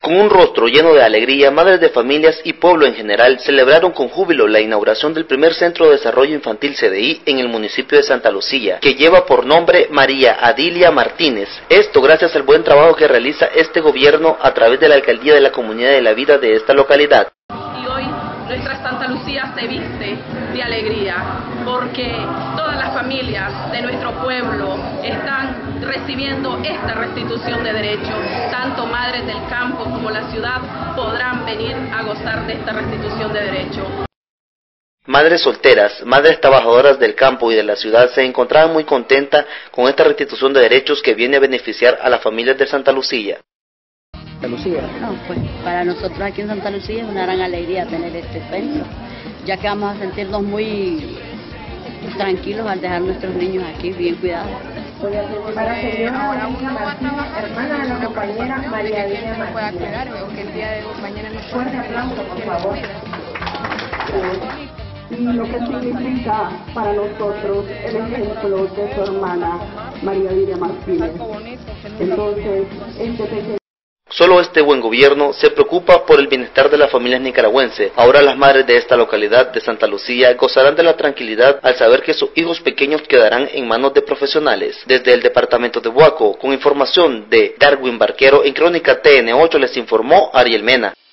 Con un rostro lleno de alegría, madres de familias y pueblo en general celebraron con júbilo la inauguración del primer Centro de Desarrollo Infantil CDI en el municipio de Santa Lucía, que lleva por nombre María Adilia Martínez. Esto gracias al buen trabajo que realiza este gobierno a través de la Alcaldía de la Comunidad de la Vida de esta localidad. Y hoy nuestra Santa Lucía se viste de alegría porque todas las familias de nuestro pueblo están recibiendo esta restitución de derechos. Tanto madres del campo como la ciudad podrán venir a gozar de esta restitución de derechos. Madres solteras, madres trabajadoras del campo y de la ciudad se encontraban muy contentas con esta restitución de derechos que viene a beneficiar a las familias de Santa Lucía. Santa Lucía. No, pues para nosotros aquí en Santa Lucía es una gran alegría tener este centro, ya que vamos a sentirnos muy tranquilos al dejar nuestros niños aquí bien cuidados. Para señora Martínez, hermana de la compañera María Adilia Martínez. Pueda cuidar, o que el día de mañana no fuerte aplauso, por favor. Y lo que significa para nosotros el ejemplo de su hermana María Adilia Martínez. Entonces, este pequeño... Solo este buen gobierno se preocupa por el bienestar de las familias nicaragüenses. Ahora las madres de esta localidad de Santa Lucía gozarán de la tranquilidad al saber que sus hijos pequeños quedarán en manos de profesionales. Desde el departamento de Buaco, con información de Darwin Barquero, en Crónica TN8 les informó Ariel Mena.